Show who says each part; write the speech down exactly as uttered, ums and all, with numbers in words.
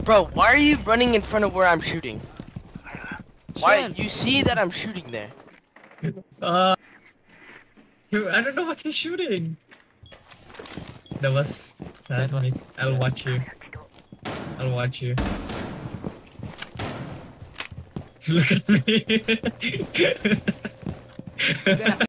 Speaker 1: Bro, why are you running in front of where I'm shooting? Why?
Speaker 2: Ciel.
Speaker 1: You see that I'm shooting there.
Speaker 3: Uh, I don't know what he's shooting. That was sad.
Speaker 2: That was
Speaker 3: I'll
Speaker 2: yeah.
Speaker 3: watch you. I'll watch you. Look at me.
Speaker 2: Yeah.